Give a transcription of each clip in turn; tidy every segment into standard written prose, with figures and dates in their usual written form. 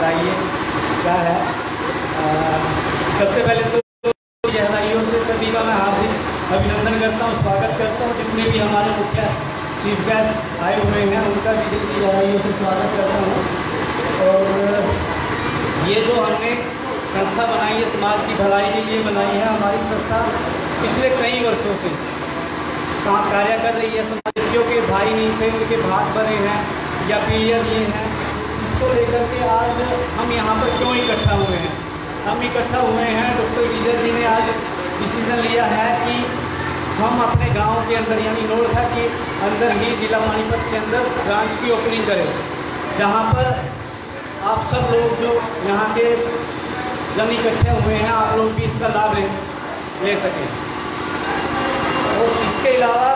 आइए क्या है। सबसे पहले तो गहराइयों से सभी का मैं हार्दिक अभिनंदन करता हूँ, स्वागत करता हूँ। जितने भी हमारे मुख्य चीफ गेस्ट आए हुए हैं उनका भी गहराइयों से स्वागत करता हूँ। और ये जो हमने संस्था बनाई है समाज की भलाई के लिए बनाई है, हमारी संस्था पिछले कई वर्षों से कार्य कर रही है। समाज के भाई नहीं थे, उनके भाग बने हैं या पीरियड ये हैं, इसको लेकर के आज हम यहाँ पर क्यों इकट्ठा हुए हैं। हम इकट्ठा हुए हैं, डॉक्टर विजय जी ने आज डिसीजन लिया है कि हम अपने गांव के अंदर यानी नोरथा के अंदर ही जिला पानीपत के अंदर ब्रांच की ओपनिंग करें, जहां पर आप सब लोग जो यहाँ के जन इकट्ठे हुए हैं आप लोग भी इसका लाभ ले सकें। और इसके अलावा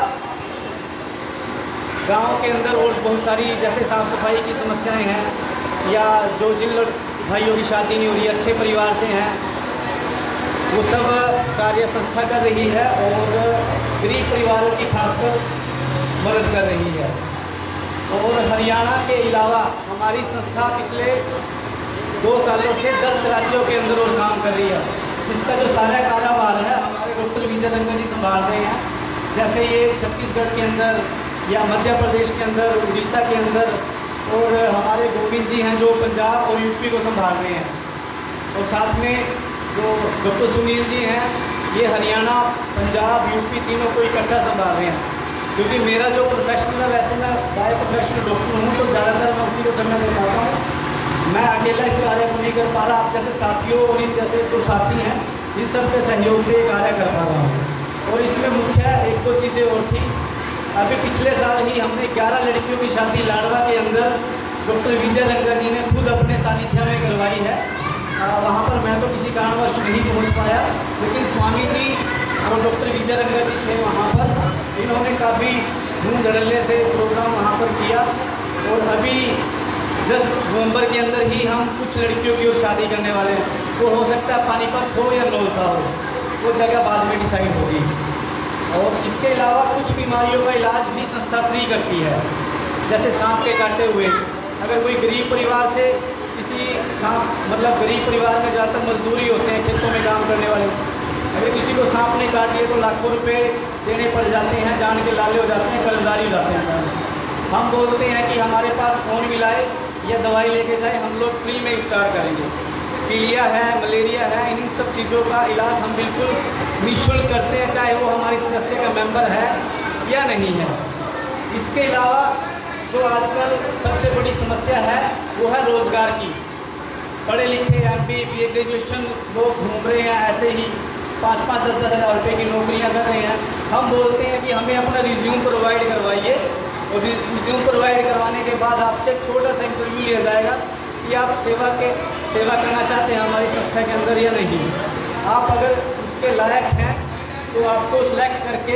गांव के अंदर और बहुत सारी जैसे साफ़ सफाई की समस्याएं हैं या जो जिन भाइयों की शादी नहीं हो रही, अच्छे परिवार से हैं, वो सब कार्य संस्था कर रही है और गरीब परिवारों की खासकर मदद कर रही है। और हरियाणा के अलावा हमारी संस्था पिछले 2 सालों से 10 राज्यों के अंदर और काम कर रही है। इसका जो सारा कारोबार है हमारे डॉक्टर विजय रंगत जी संभाल रहे हैं। जैसे ये छत्तीसगढ़ के अंदर या मध्य प्रदेश के अंदर, उड़ीसा के अंदर, और हमारे गोविंद जी हैं जो पंजाब और यूपी को संभाल रहे हैं। और साथ में जो डॉक्टर सुनील जी हैं ये हरियाणा, पंजाब, यूपी तीनों को इकट्ठा संभाल रहे हैं। क्योंकि मेरा जो प्रोफेशनल है वैसे मैं बाय प्रोफेशनल डॉक्टर हूँ, तो ज़्यादातर मैं उसी को समय दे पाता हूँ। मैं अकेला इस कार्य को नहीं कर पा रहा, आप जैसे साथियों और इन जैसे जो साथी हैं इन सब के सहयोग से कार्य कर पा रहा हूँ। और इसमें मुख्य 1-2 चीज़ें और थी। अभी पिछले साल ही हमने 11 लड़कियों की शादी लाडवा के अंदर डॉक्टर विजय रंगत जी ने खुद अपने सानिध्य में करवाई है। वहाँ पर मैं तो किसी कारणवश नहीं पहुँच पाया, लेकिन स्वामी जी और डॉक्टर विजय रंगत जी थे वहाँ पर। इन्होंने काफ़ी धूम धड़ल्ले से प्रोग्राम वहाँ पर किया। और अभी 10 नवंबर के अंदर ही हम कुछ लड़कियों की और शादी करने वाले हैं। तो हो सकता है पानीपत हो या नौलता हो, वो जगह बाद में डिसाइड होगी। और इसके अलावा कुछ बीमारियों का इलाज भी संस्था फ्री करती है। जैसे सांप के काटे हुए, अगर कोई गरीब परिवार से किसी सांप मतलब गरीब परिवार में ज़्यादातर मजदूरी होते हैं, खेतों में काम करने वाले, अगर किसी को सांप ने काट लिया तो लाखों रुपए देने पड़ जाते हैं, जान के लाले हो जाते हैं, कर्जदारी हो जाते हैं। हम बोलते हैं कि हमारे पास फोन मिलाए या दवाई लेके जाए, हम लोग फ्री में उपचार करेंगे। पीलिया है, मलेरिया है, इन सब चीज़ों का इलाज हम बिल्कुल निःशुल्क करते हैं, चाहे वो हमारी सदस्य का मेंबर है या नहीं है। इसके अलावा जो आजकल सबसे बड़ी समस्या है वो है रोजगार की। पढ़े लिखे MBA BA ग्रेजुएशन लोग घूम रहे हैं ऐसे ही 5-5 10-10 हज़ार रुपये की नौकरियां कर रहे हैं। हम बोलते हैं कि हमें अपना रिज्यूम प्रोवाइड करवाइए, और रिज्यूम प्रोवाइड करवाने के बाद आपसे एक छोटा सा इंटरव्यू लिया जाएगा कि आप सेवा करना चाहते हैं हमारी संस्था के अंदर या नहीं। आप अगर उसके लायक हैं तो आपको सिलेक्ट करके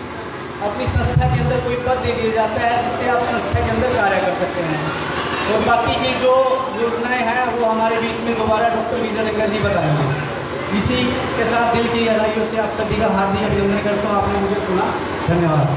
अपनी संस्था के अंदर कोई पद दे दिया जाता है, जिससे आप संस्था के अंदर कार्य कर सकते हैं। और बाकी की जो योजनाएं हैं वो हमारे बीच में दोबारा डॉक्टर विजय रंगत जी बताएंगे। इसी के साथ दिल की गहराइयों से आप सभी का हार्दिक अभिनंदन करता हूँ। आपने मुझे सुना, धन्यवाद।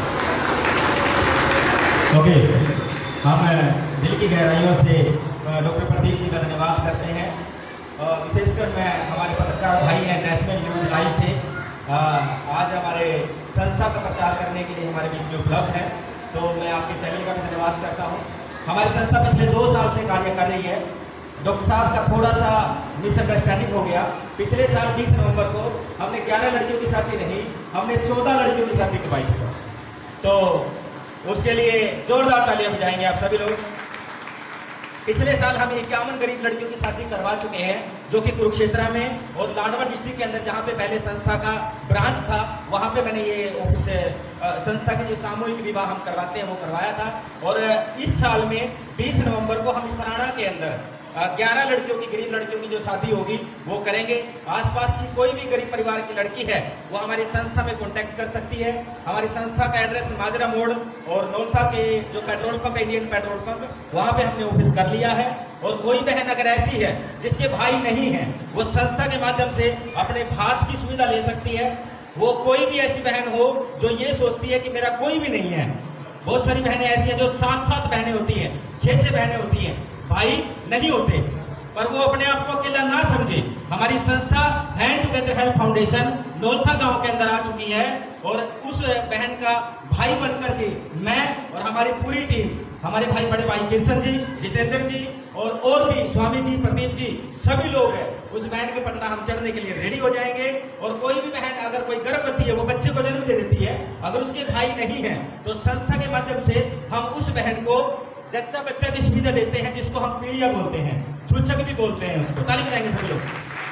ओके, हम दिल की गहराइयों से डॉक्टर प्रदीप जी का धन्यवाद करते हैं। विशेषकर मैं हमारे पत्रकार भाई हैं नेशनल न्यूज लाइव से आज हमारे संस्था का प्रचार करने के लिए हमारे बीच में उपलब्ध है, तो मैं आपके चैनल का भी धन्यवाद करता हूँ। हमारी संस्था पिछले 2 साल से कार्य कर रही है। डॉक्टर साहब का थोड़ा सा मिसअंडरस्टैंडिंग हो गया। पिछले साल 20 नवंबर को हमने 11 लड़कियों की शादी नहीं, हमने 14 लड़कियों की शादी करवाई थी। तो उसके लिए जोरदार तालियां बजाएंगे आप सभी लोग। पिछले साल हम 51 गरीब लड़कियों की शादी करवा चुके हैं, जो कि कुरुक्षेत्र में और लाडवा डिस्ट्रिक्ट के अंदर जहां पे पहले संस्था का ब्रांच था वहां पे मैंने ये ऑफिस संस्था के जो सामूहिक विवाह हम करवाते हैं वो करवाया था। और इस साल में 20 नवंबर को हम सराणा के अंदर 11 लड़कियों की, गरीब लड़कियों की जो शादी होगी वो करेंगे। आसपास की कोई भी गरीब परिवार की लड़की है वो हमारी संस्था में कांटेक्ट कर सकती है। हमारी संस्था का एड्रेस माजरा मोड़ और नौलता के जो petrol pump, Indian petrol pump, वहां पे हमने ऑफिस कर लिया है। और कोई बहन अगर ऐसी है जिसके भाई नहीं है, वो संस्था के माध्यम से अपने भात की सुविधा ले सकती है। वो कोई भी ऐसी बहन हो जो ये सोचती है कि मेरा कोई भी नहीं है। बहुत सारी बहनें ऐसी हैं जो 7-7 बहनें होती हैं, 6-6 बहनें होती हैं, भाई नहीं होते, पर वो अपने आप को अकेला ना समझे। हमारी संस्था hand together help foundation Naultha गांव के अंदर आ चुकी है और उस बहन का भाई बनकर के मैं और हमारी पूरी टीम, हमारे भाई बड़े भाई किशन जी, जितेंद्र जी और भी स्वामी जी, प्रदीप जी, सभी लोग हैं, उस बहन के पटना हम चढ़ने के लिए रेडी हो जाएंगे। और कोई भी बहन अगर कोई गर्भवती है, वो बच्चे को जन्म दे देती है, अगर उसके भाई नहीं है तो संस्था के माध्यम से हम उस बहन को जच्चा बच्चा की सुविधा देते हैं, जिसको हम पीड़िया बोलते हैं, छूछक भी बोलते हैं, उसको ताली बजाएंगे सभी लोग।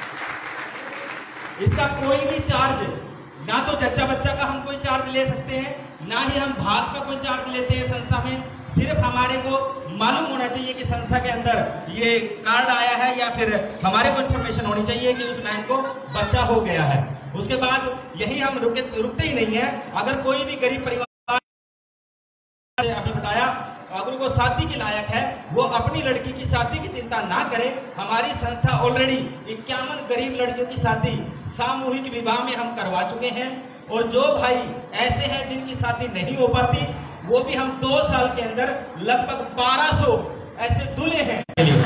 इसका कोई भी चार्ज, ना तो जच्चा बच्चा का हम कोई चार्ज ले सकते हैं, ना ही हम भात का कोई चार्ज लेते हैं संस्था में। सिर्फ हमारे को मालूम होना चाहिए कि संस्था के अंदर ये कार्ड आया है, या फिर हमारे को इन्फॉर्मेशन होनी चाहिए कि उस बहन को बच्चा हो गया है। उसके बाद यही हम रुकते ही नहीं है। अगर कोई भी गरीब परिवार, अभी बताया, अगर वो शादी के लायक है, वो अपनी लड़की की शादी की चिंता ना करे। हमारी संस्था ऑलरेडी 51 गरीब लड़कियों की शादी सामूहिक विवाह में हम करवा चुके हैं। और जो भाई ऐसे हैं जिनकी शादी नहीं हो पाती, वो भी हम 2 साल के अंदर लगभग 1200 ऐसे दूल्हे हैं।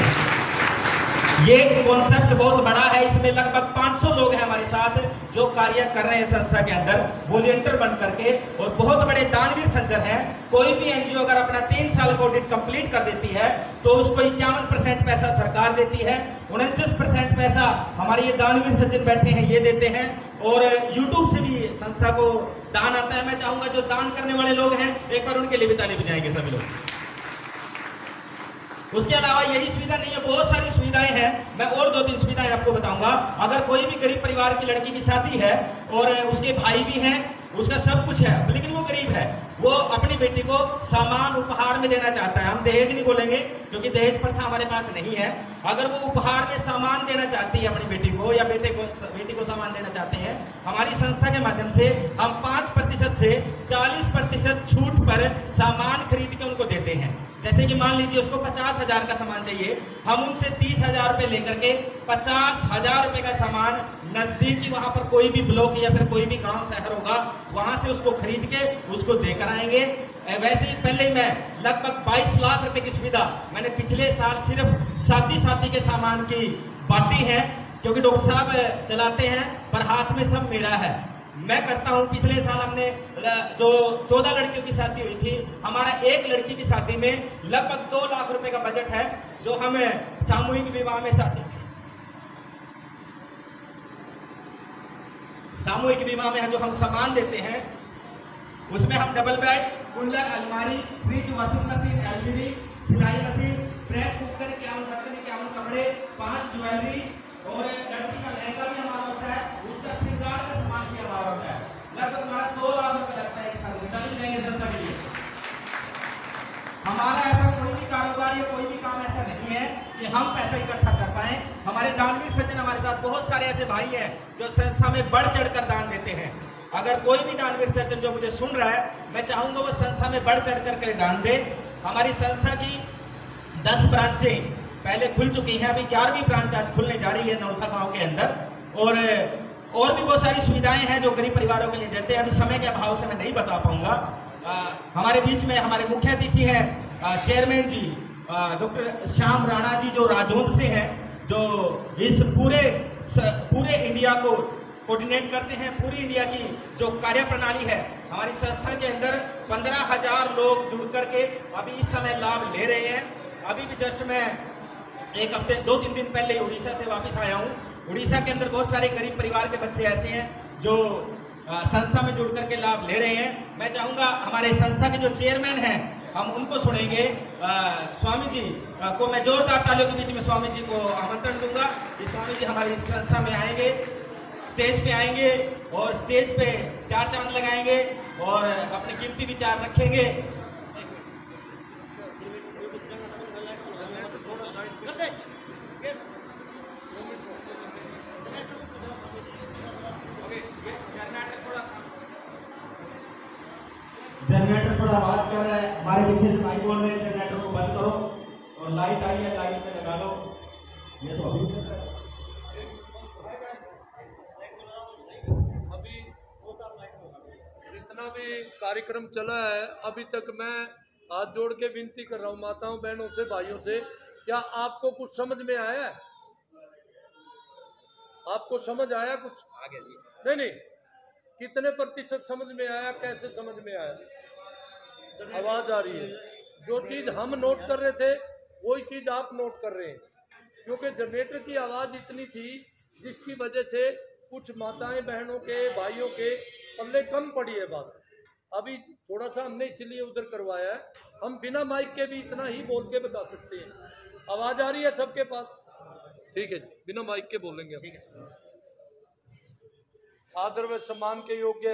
ये कॉन्सेप्ट बहुत बड़ा है, इसमें लगभग 500 लोग हैं हमारे साथ जो कार्य कर रहे हैं संस्था के अंदर वॉलंटियर बन करके, और बहुत बड़े दानवीर सज्जन हैं। कोई भी एनजीओ अगर अपना 3 साल का ऑडिट कंप्लीट कर देती है तो उसको 51% पैसा सरकार देती है, 29% पैसा हमारे ये दानवीर सज्जन बैठे हैं ये देते हैं, और यूट्यूब से भी संस्था को दान आता है। मैं चाहूंगा जो दान करने वाले लोग हैं एक बार उनके लिए भी ताली बजाएंगे सभी लोग। उसके अलावा यही सुविधा नहीं है, बहुत सारी सुविधाएं हैं। मैं और 2-3 सुविधाएं आपको बताऊंगा। अगर कोई भी गरीब परिवार की लड़की की शादी है और उसके भाई भी हैं, उसका सब कुछ है, लेकिन वो गरीब है, वो अपनी बेटी को सामान उपहार में देना चाहता है, हम दहेज नहीं बोलेंगे क्योंकि दहेज प्रथा हमारे पास नहीं है। अगर वो उपहार में सामान देना चाहती है अपनी बेटी को, या बेटी को सामान देना चाहते हैं, हमारी संस्था के माध्यम से हम 5% से 40% छूट पर सामान खरीद के उनको देते हैं। जैसे कि मान लीजिए उसको 50,000 का सामान चाहिए, हम उनसे 30,000 रुपए लेकर के 50,000 रुपए का सामान नजदीकी वहां पर कोई भी ब्लॉक या फिर कोई भी गांव शहर होगा, वहां से उसको खरीद के उसको देकर आएंगे। वैसे ही पहले मैं लगभग 22 लाख रुपए की सुविधा मैंने पिछले साल सिर्फ शादी के सामान की बांटी है, क्योंकि डॉक्टर साहब चलाते हैं पर हाथ में सब मेरा है, मैं करता हूं। पिछले साल हमने जो 14 लड़कियों की शादी हुई थी, हमारा एक लड़की की शादी में लगभग 2 लाख रुपए का बजट है, जो हम सामूहिक विवाह में जो हम सामान देते हैं, उसमें हम डबल बेड, कूलर, अलमारी, फ्रिज, वॉशिंग मशीन, एलसीडी, सिलाई मशीन, प्रेस कुकर, 51 बर्तन, 51 कपड़े, 5 ज्वेलरी और लड़की का लहंगा भी हमारा होता है, उसका श्रृंगार का सामान भी हमारा होता है। लगभग हमारा 2 लाख रुपए लगता है एक साल में, चलिए लेंगे जनता के लिए। हमारा ऐसा कोई भी कारोबार या कोई भी काम ऐसा नहीं है कि हम पैसा इकट्ठा कर पाए। हमारे दानवीर सज्जन हमारे साथ बहुत सारे ऐसे भाई हैं जो संस्था में बढ़ चढ़कर दान देते हैं। अगर कोई भी दानवीर सज्जन जो मुझे सुन रहा है, मैं चाहूंगा वो संस्था में बढ़ चढ़ कर दान दे। हमारी संस्था की 10 ब्रांचें पहले खुल चुकी हैं, अभी 11वीं ब्रांच आज खुलने जा रही है नौलथा गांव के अंदर, और भी बहुत सारी सुविधाएं हैं जो गरीब परिवारों के लिए देते हैं। अभी समय के अभाव से मैं नहीं बता पाऊंगा। हमारे बीच में हमारे मुख्य अतिथि हैं चेयरमैन जी डॉक्टर श्याम राणा जी, जो राजौंद से हैं, जो इस पूरे इंडिया को कोऑर्डिनेट करते हैं। पूरी इंडिया की जो कार्य प्रणाली है हमारी संस्था के अंदर 15,000 लोग जुड़ करके अभी इस समय लाभ ले रहे हैं। अभी भी जस्ट मैं 1 हफ्ते 2-3 दिन पहले उड़ीसा से वापस आया हूँ। उड़ीसा के अंदर बहुत सारे गरीब परिवार के बच्चे ऐसे हैं जो संस्था में जुड़ करके लाभ ले रहे हैं। मैं चाहूंगा हमारे संस्था के जो चेयरमैन हैं हम उनको सुनेंगे। स्वामी जी को मैं जोरदार तालियों के बीच में स्वामी जी को आमंत्रण दूंगा कि स्वामी जी हमारी संस्था में आएंगे, स्टेज पे आएंगे और स्टेज पे 4 चांद लगाएंगे और अपने कीमती विचार रखेंगे। जनरेटर थोड़ा आवाज कर रहा है, हमारे पीछे से भाई बोल रहे हैं जनरेटर को बंद करो, और लाइट आई है लाइट पे लगा लो। ये तो अभी जितना भी कार्यक्रम चला है अभी तक, मैं हाथ जोड़ के विनती कर रहा हूँ माताओं बहनों से भाइयों से क्या आपको कुछ समझ में आया? आपको समझ आया कुछ? आगे जी। नहीं, कितने प्रतिशत समझ में आया? कैसे समझ में आया? आवाज आ रही है। जो चीज हम नोट कर रहे थे वही चीज आप नोट कर रहे हैं, क्योंकि जनरेटर की आवाज इतनी थी जिसकी वजह से कुछ माताएं बहनों के भाइयों के पल्ले कम पड़ी है बात। अभी थोड़ा सा हमने इसलिए उधर करवाया है, हम बिना माइक के भी इतना ही बोल के बता सकते हैं। आवाज आ रही है सबके पास? ठीक है जी, बिना माइक के बोलेंगे हम। आदर व सम्मान के योग्य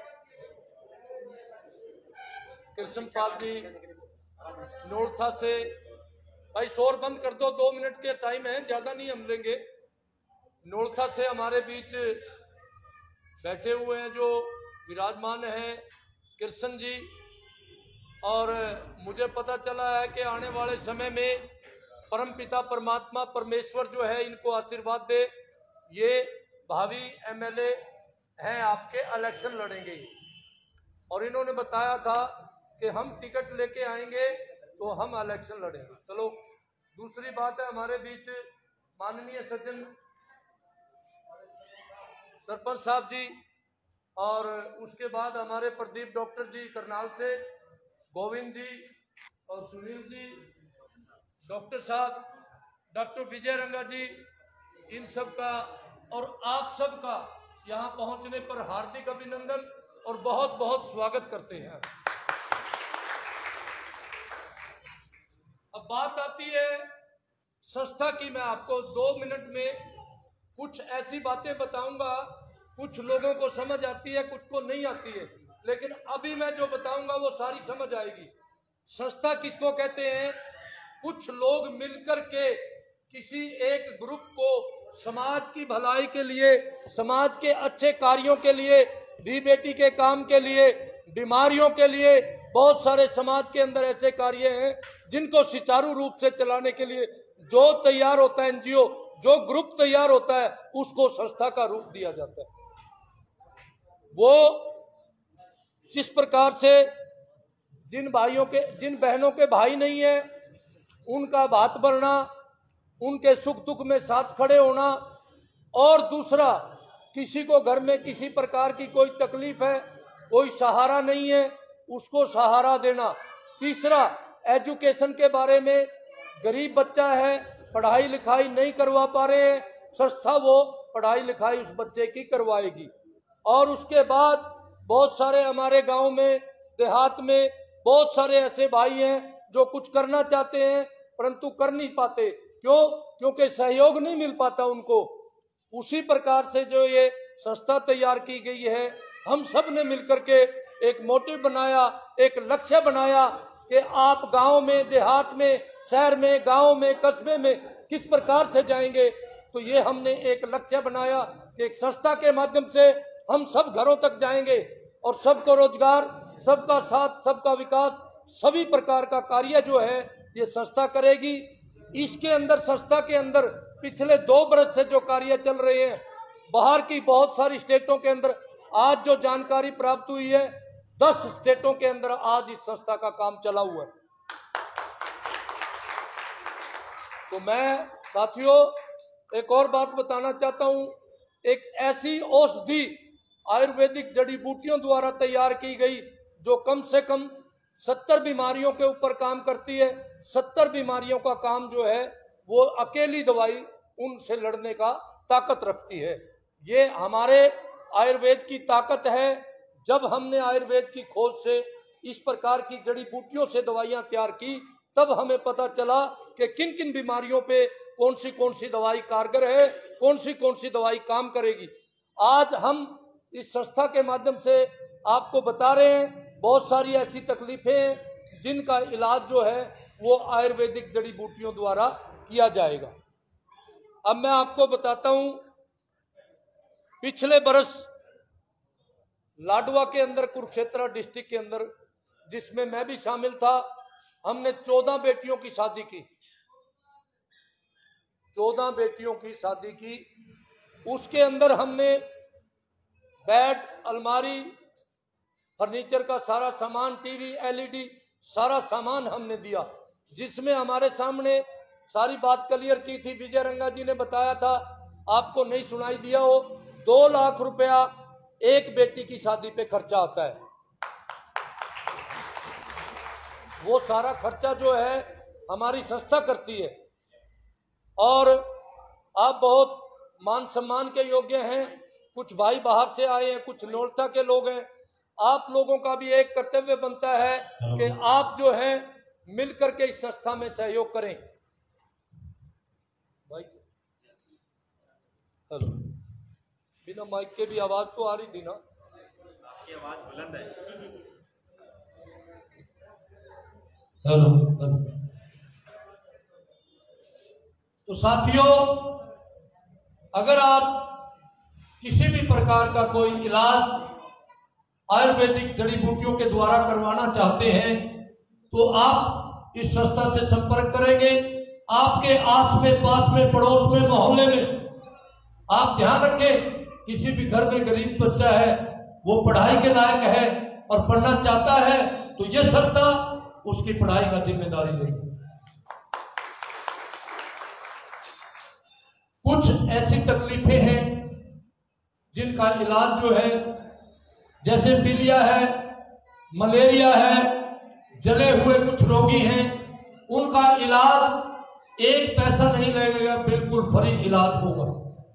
कृष्णपाल जी नोरथा से। भाई शोर बंद कर दो, 2 मिनट के टाइम है, ज्यादा नहीं हम लेंगे। नोरथा से हमारे बीच बैठे हुए हैं जो विराजमान हैं कृष्ण जी, और मुझे पता चला है कि आने वाले समय में परमपिता परमात्मा परमेश्वर जो है इनको आशीर्वाद दे। ये भावी एमएलए हैं आपके, इलेक्शन लड़ेंगे, और इन्होंने बताया था कि हम टिकट लेके आएंगे तो हम इलेक्शन लड़ेंगे। चलो, दूसरी बात है हमारे बीच माननीय सज्जन सरपंच साहब जी, और उसके बाद हमारे प्रदीप डॉक्टर जी करनाल से, गोविंद जी और सुनील जी, डॉक्टर साहब, डॉक्टर विजय रंगा जी, इन सब का और आप सब का यहाँ पहुँचने पर हार्दिक अभिनंदन और बहुत बहुत स्वागत करते हैं। अब बात आती है संस्था की। मैं आपको 2 मिनट में कुछ ऐसी बातें बताऊंगा, कुछ लोगों को समझ आती है, कुछ को नहीं आती है, लेकिन अभी मैं जो बताऊंगा वो सारी समझ आएगी। संस्था किसको कहते हैं? कुछ लोग मिलकर के किसी एक ग्रुप को समाज की भलाई के लिए, समाज के अच्छे कार्यों के लिए, दी बेटी के काम के लिए, बीमारियों के लिए, बहुत सारे समाज के अंदर ऐसे कार्य हैं जिनको सुचारू रूप से चलाने के लिए जो तैयार होता है एनजीओ, जो ग्रुप तैयार होता है, उसको संस्था का रूप दिया जाता है। वो जिस प्रकार से जिन बहनों के भाई नहीं है उनका बात बढ़ना, उनके सुख दुख में साथ खड़े होना, और दूसरा किसी को घर में किसी प्रकार की कोई तकलीफ है, कोई सहारा नहीं है, उसको सहारा देना। तीसरा, एजुकेशन के बारे में, गरीब बच्चा है, पढ़ाई लिखाई नहीं करवा पा रहे हैं, संस्था वो पढ़ाई लिखाई उस बच्चे की करवाएगी। और उसके बाद बहुत सारे हमारे गांव में, देहात में बहुत सारे ऐसे भाई हैं जो कुछ करना चाहते हैं परंतु कर नहीं पाते। क्यों? क्योंकि सहयोग नहीं मिल पाता उनको। उसी प्रकार से जो ये संस्था तैयार की गई है, हम सब ने मिलकर के एक मोटिव बनाया, एक लक्ष्य बनाया कि आप गांव में, देहात में, शहर में, गांव में, कस्बे में किस प्रकार से जाएंगे। तो ये हमने एक लक्ष्य बनाया कि एक संस्था के माध्यम से हम सब घरों तक जाएंगे और सबको रोजगार, सबका साथ, सबका विकास, सभी प्रकार का कार्य जो है ये संस्था करेगी। इसके अंदर, संस्था के अंदर पिछले 2 वर्ष से जो कार्य चल रहे हैं, बाहर की बहुत सारी स्टेटों के अंदर आज जो जानकारी प्राप्त हुई है, 10 स्टेटों के अंदर आज इस संस्था का काम चला हुआ है। तो मैं साथियों एक और बात बताना चाहता हूं। एक ऐसी औषधि आयुर्वेदिक जड़ी बूटियों द्वारा तैयार की गई जो कम से कम 70 बीमारियों के ऊपर काम करती है। 70 बीमारियों का काम जो है वो अकेली दवाई उनसे लड़ने का ताकत रखती है। ये हमारे आयुर्वेद की ताकत है। जब हमने आयुर्वेद की खोज से इस प्रकार की जड़ी बूटियों से दवाइयां तैयार की, तब हमें पता चला कि किन किन बीमारियों पे कौन सी दवाई कारगर है, कौन सी दवाई काम करेगी। आज हम इस संस्था के माध्यम से आपको बता रहे हैं बहुत सारी ऐसी तकलीफें हैं जिनका इलाज जो है वो आयुर्वेदिक जड़ी बूटियों द्वारा किया जाएगा। अब मैं आपको बताता हूं, पिछले बरस लाडवा के अंदर, कुरुक्षेत्र डिस्ट्रिक्ट के अंदर, जिसमें मैं भी शामिल था, हमने 14 बेटियों की शादी की। 14 बेटियों की शादी की। उसके अंदर हमने बेड, अलमारी, फर्नीचर का सारा सामान, टीवी, एलईडी, सारा सामान हमने दिया, जिसमें हमारे सामने सारी बात क्लियर की थी। विजय रंगा जी ने बताया था, आपको नहीं सुनाई दिया हो, 2 लाख रुपया एक बेटी की शादी पे खर्चा आता है। वो सारा खर्चा जो है हमारी संस्था करती है। और आप बहुत मान सम्मान के योग्य हैं। कुछ भाई बाहर से आए हैं, कुछ नोलता के लोग हैं। आप लोगों का भी एक कर्तव्य बनता है कि आप जो है मिलकर के इस संस्था में सहयोग करें। भाई हेलो, बिना माइक के भी आवाज तो आ रही थी ना? आपकी आवाज बुलंद है। Hello hello. तो साथियों, अगर आप किसी भी प्रकार का कोई इलाज आयुर्वेदिक जड़ी बूटियों के द्वारा करवाना चाहते हैं तो आप इस संस्था से संपर्क करेंगे। आपके आस में, पास में, पड़ोस में, मोहल्ले में आप ध्यान रखें, किसी भी घर में गरीब बच्चा है, वो पढ़ाई के लायक है और पढ़ना चाहता है, तो ये संस्था उसकी पढ़ाई का जिम्मेदारी लेगी। कुछ ऐसी तकलीफें हैं जिनका इलाज जो है, जैसे पीलिया है, मलेरिया है, जले हुए कुछ रोगी हैं, उनका इलाज 1 पैसा नहीं लगेगा, बिल्कुल फ्री इलाज होगा।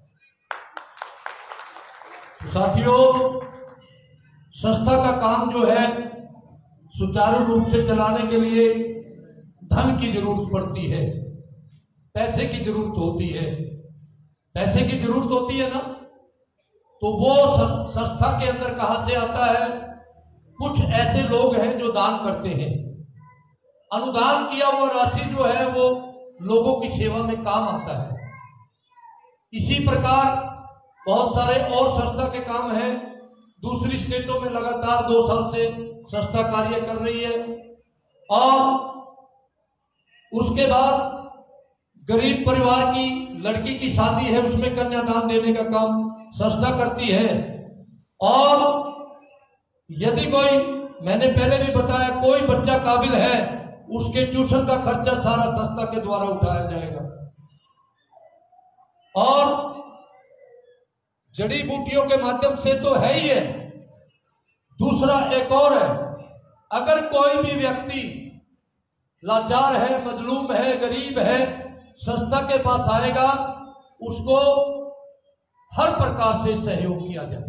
तो साथियों, संस्था का काम जो है सुचारू रूप से चलाने के लिए धन की जरूरत पड़ती है, पैसे की जरूरत होती है। पैसे की जरूरत होती है ना, तो वो संस्था के अंदर कहां से आता है? कुछ ऐसे लोग हैं जो दान करते हैं। अनुदान किया हुआ राशि जो है वो लोगों की सेवा में काम आता है। इसी प्रकार बहुत सारे और संस्था के काम हैं। दूसरी स्टेटों में लगातार 2 साल से संस्था कार्य कर रही है। और उसके बाद गरीब परिवार की लड़की की शादी है, उसमें कन्यादान देने का काम संस्था करती है। और यदि कोई, मैंने पहले भी बताया, कोई बच्चा काबिल है, उसके ट्यूशन का खर्चा सारा संस्था के द्वारा उठाया जाएगा। और जड़ी बूटियों के माध्यम से तो है ही है, दूसरा एक और है, अगर कोई भी व्यक्ति लाचार है, मजलूम है, गरीब है, संस्था के पास आएगा, उसको हर प्रकार से सहयोग किया जाए।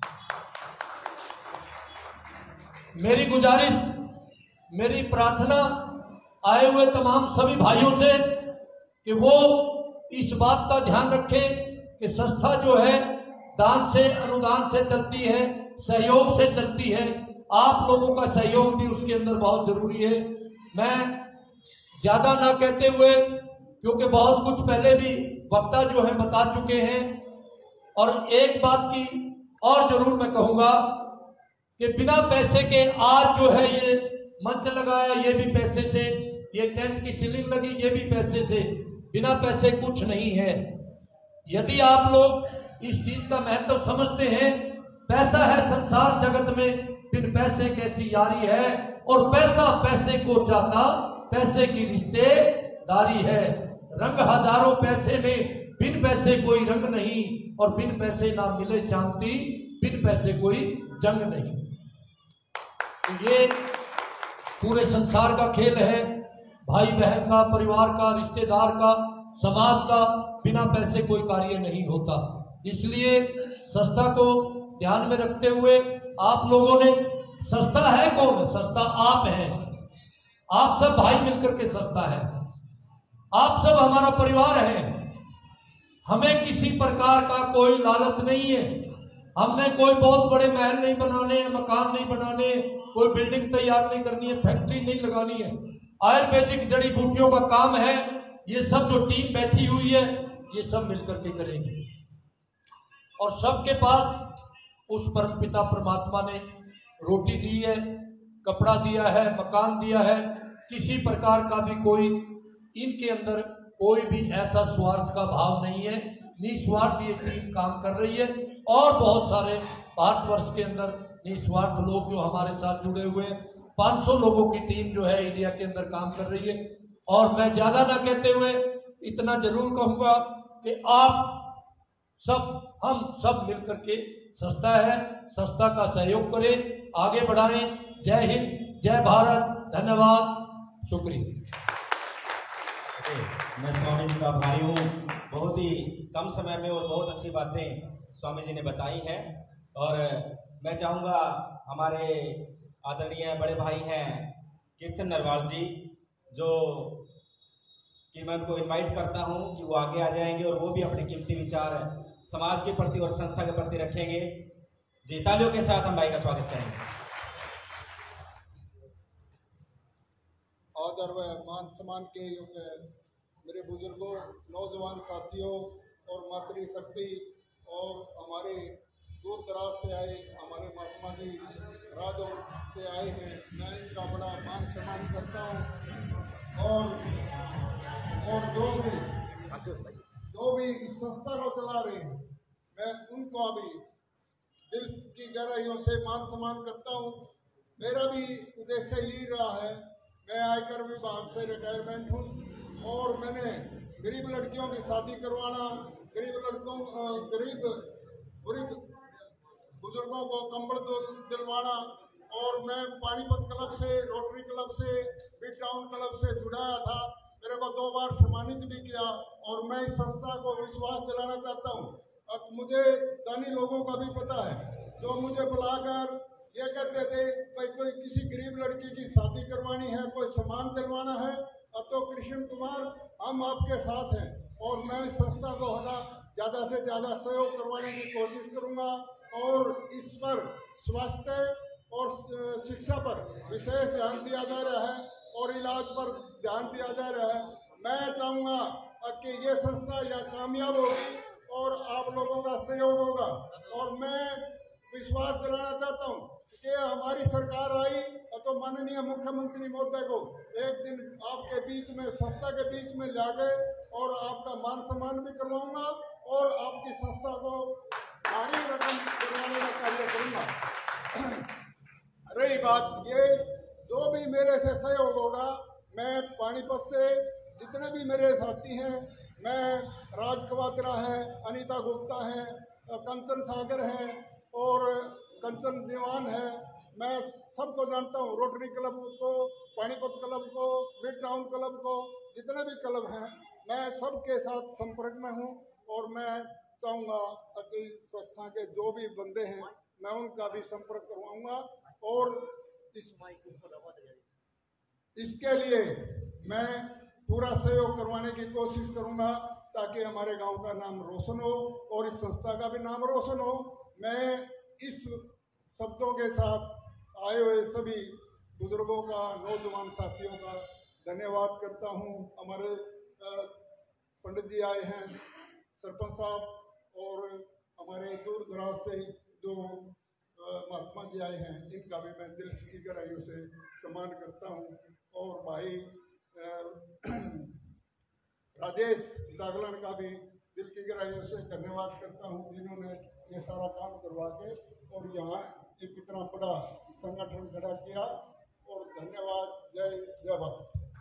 मेरी गुजारिश, मेरी प्रार्थना आए हुए तमाम सभी भाइयों से कि वो इस बात का ध्यान रखें कि संस्था जो है दान से, अनुदान से चलती है, सहयोग से चलती है। आप लोगों का सहयोग भी उसके अंदर बहुत जरूरी है। मैं ज्यादा ना कहते हुए, क्योंकि बहुत कुछ पहले भी वक्ता जो है बता चुके हैं, और एक बात की और जरूर मैं कहूंगा कि बिना पैसे के आज जो है ये मंच लगाया, ये भी पैसे से, ये टेंट की सीलिंग लगी, ये भी पैसे से, बिना पैसे कुछ नहीं है। यदि आप लोग इस चीज का महत्व समझते हैं, पैसा है संसार जगत में, बिन पैसे कैसी यारी है, और पैसा पैसे को चाहता, पैसे की रिश्तेदारी है। रंग हजारों पैसे में, बिन पैसे कोई रंग नहीं, और बिन पैसे ना मिले शांति, बिन पैसे कोई जंग नहीं। तो ये पूरे संसार का खेल है, भाई बहन का, परिवार का, रिश्तेदार का, समाज का, बिना पैसे कोई कार्य नहीं होता। इसलिए संस्था को ध्यान में रखते हुए आप लोगों ने, संस्था है कौन? संस्था आप हैं। आप सब भाई मिलकर के संस्था है, आप सब हमारा परिवार है। हमें किसी प्रकार का कोई लालच नहीं है, हमने कोई बहुत बड़े महल नहीं बनाने हैं, मकान नहीं बनाने, कोई बिल्डिंग तैयार नहीं करनी है, फैक्ट्री नहीं लगानी है। आयुर्वेदिक जड़ी बूटियों का काम है। ये सब जो टीम बैठी हुई है, ये सब मिलकर के करेंगे, और सबके पास उस परमपिता परमात्मा ने रोटी दी है, कपड़ा दिया है, मकान दिया है। किसी प्रकार का भी कोई इनके अंदर कोई भी ऐसा स्वार्थ का भाव नहीं है। निस्वार्थ ये टीम काम कर रही है, और बहुत सारे भारतवर्ष के अंदर निस्वार्थ लोग जो हमारे साथ जुड़े हुए हैं, 500 लोगों की टीम जो है इंडिया के अंदर काम कर रही है। और मैं ज्यादा ना कहते हुए इतना जरूर कहूंगा कि आप हम सब मिलकर के संस्था है, संस्था का सहयोग करें, आगे बढ़ाएं। जय हिंद, जय भारत, धन्यवाद, शुक्रिया। मैं स्वामी जी का आभारी हूँ। बहुत ही कम समय में और बहुत अच्छी बातें स्वामी जी ने बताई हैं और मैं चाहूँगा हमारे आदरणीय बड़े भाई हैं कृष्ण नरवाल जी, जो कि मैं उनको इनवाइट करता हूँ कि वो आगे आ जाएंगे और वो भी अपने कीमती विचार समाज के प्रति और संस्था के प्रति रखेंगे। जी, तालियों के साथ हम भाई का स्वागत करेंगे। आदर व मान सम्मान के योग्य मेरे बुजुर्गों, नौजवान साथियों और मातृशक्ति और हमारे दूर दराज से आए हमारे महात्मा जी राजौर से आए हैं, मैं इनका बड़ा मान सम्मान करता हूँ। और जो भी इस संस्था को चला रहे हैं, मैं उनको भी दिल की गहराइयों से मान सम्मान करता हूँ। मेरा भी उद्देश्य यही रहा है। मैं आयकर विभाग से रिटायरमेंट हूँ और मैंने गरीब लड़कियों की शादी करवाना, गरीब बुजुर्गों को कंबल दिलवाना, और मैं पानीपत क्लब से, रोटरी क्लब से, बिग टाउन क्लब से जुड़ाया था। मेरे को 2 बार सम्मानित भी किया और मैं इस संस्था को विश्वास दिलाना चाहता हूँ। अब मुझे दानी लोगों का भी पता है, जो मुझे बुलाकर ये कहते थे भाई कोई किसी गरीब लड़की की शादी करवानी है, कोई सामान दिलवाना है, अब तो कृष्ण कुमार हम आपके साथ हैं और मैं इस संस्था को ज़्यादा से ज़्यादा सहयोग करवाने की कोशिश करूँगा। और इस पर स्वास्थ्य और शिक्षा पर विशेष ध्यान दिया जा रहा है और इलाज पर ध्यान दिया जा रहा है। मैं चाहूँगा कि ये संस्था यहाँ कामयाब होगी और आप लोगों का सहयोग होगा। और मैं विश्वास दिलाना चाहता हूँ कि हमारी सरकार आई तो माननीय मुख्यमंत्री महोदय को एक दिन आपके बीच में, संस्था के बीच में लाके और आपका मान सम्मान भी करवाऊंगा और आपकी संस्था को भारी रकम दिलवाने का कार्य करूंगा। रही बात ये, जो भी मेरे से सहयोग होगा, मैं पानीपत से जितने भी मेरे साथी हैं, मैं राज कवात्रा है, अनीता गुप्ता है, कंचन सागर है और कंचन दीवान है, मैं सबको जानता हूँ। रोटरी क्लब को, पानीपत क्लब को, मिड टाउन क्लब को, जितने भी क्लब हैं, मैं सबके साथ संपर्क में हूँ और मैं चाहूँगा कि संस्था के जो भी बंदे हैं मैं उनका भी संपर्क करवाऊँगा और इसके लिए मैं पूरा सहयोग करवाने की कोशिश करूँगा ताकि हमारे गांव का नाम रोशन हो और इस संस्था का भी नाम रोशन हो। मैं इस शब्दों के साथ आए हुए सभी बुजुर्गों का, नौजवान साथियों का धन्यवाद करता हूं। हमारे पंडित जी आए हैं, सरपंच साहब, और हमारे दूर दराज से जो महात्मा जी आए हैं, इनका भी मैं दिल की गहराइयों से सम्मान करता हूं। और भाई राजेश जागरण का भी दिल की गहराइयों से धन्यवाद करता हूं, जिन्होंने ये सारा काम करवा के और यहाँ एक इतना बड़ा संगठन खड़ा किया। और धन्यवाद। जय भारत।